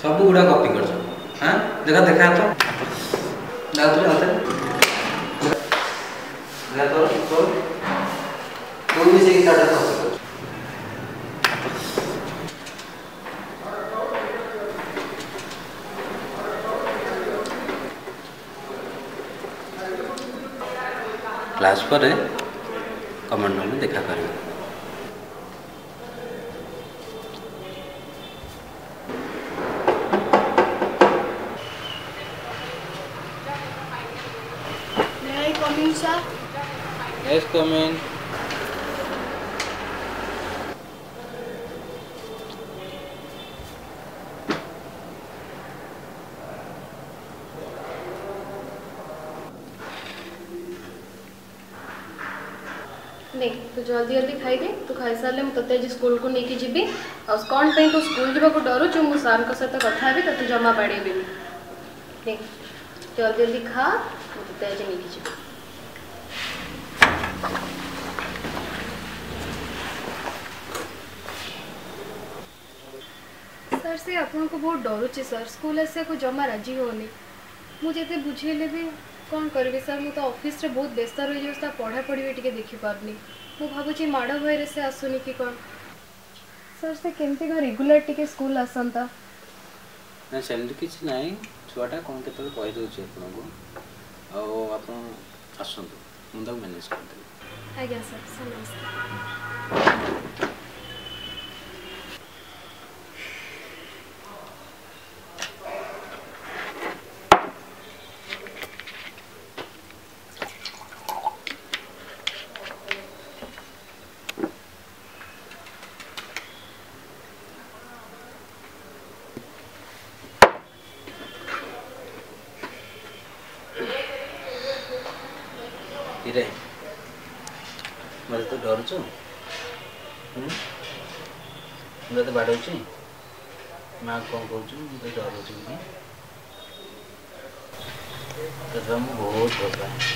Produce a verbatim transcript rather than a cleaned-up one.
सब गुड़ा कॉपी कर हाँ देखा देखा तो देखा तो हाथ देखा तो तो तू भी से गीता कॉपी कर क्लास पर कमेंट में देखा करें। Sir? Yes, come in. नहीं तू जल्दी जल्दी खाई दे तू खाई सारे मुझे आज स्कूल को लेकिन जीवी और कौन पे तू स्कूल जावा को डरुचु मु सर को सहित कथा हेबी तो जमा बाड़ेबी नहीं जल्दी जल्दी खा मुझे आज लेकिन जीवी सर से आपन को बहुत डरुचे सर स्कूल आसे को जमा राजी होनी मुझे बुझेले भी कौन करी सर मुझे ऑफिस रे बहुत व्यस्त रही जाऊँ पढ़ा पढ़ी भी टे देखी पारनी मु भावुची माड़ भय से आसुनी कि कौन सर से केमती कौन रेगुलर टिके स्कूल आसंता ना सेमती किसी ना छुआटा कौन के कहीदे आपको आप आसतु मुझे मैनेज करदेवी आज्ञा सर सर नमस्कार रे मतलब तो डरुचु मुझे तो बाड़े माँ कौन कौच मुझे डरुचु तो बहुत भल पाए